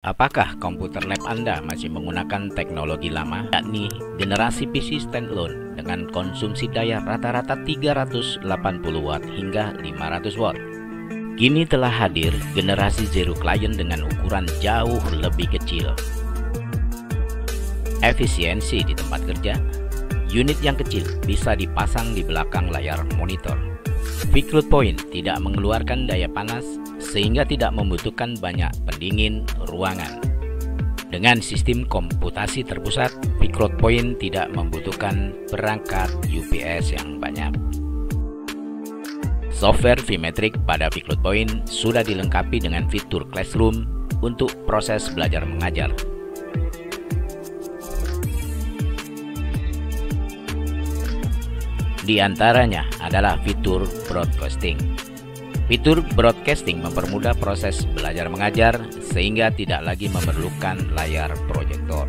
Apakah komputer lab Anda masih menggunakan teknologi lama, yakni generasi PC standalone dengan konsumsi daya rata-rata 380 Watt hingga 500 Watt? Kini telah hadir generasi Zero Client dengan ukuran jauh lebih kecil. Efisiensi di tempat kerja, unit yang kecil bisa dipasang di belakang layar monitor. VCloud Point tidak mengeluarkan daya panas sehingga tidak membutuhkan banyak pendingin ruangan. Dengan sistem komputasi terpusat, VCloud Point tidak membutuhkan perangkat UPS yang banyak. Software Vmetrik pada VCloud Point sudah dilengkapi dengan fitur Classroom untuk proses belajar mengajar. Di antaranya adalah fitur broadcasting. Fitur broadcasting mempermudah proses belajar mengajar sehingga tidak lagi memerlukan layar proyektor.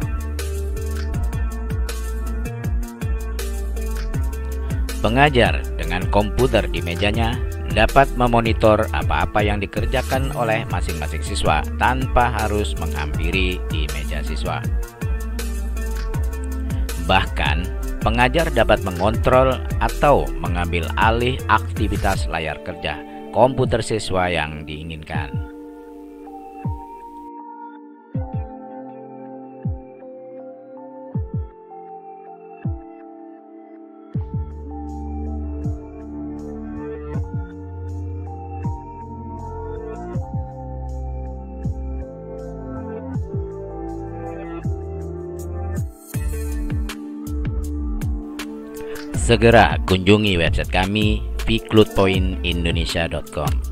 Pengajar dengan komputer di mejanya dapat memonitor apa-apa yang dikerjakan oleh masing-masing siswa tanpa harus menghampiri di meja siswa. Bahkan, pengajar dapat mengontrol atau mengambil alih aktivitas layar kerja komputer siswa yang diinginkan. Segera kunjungi website kami vcloudpointindonesia.com.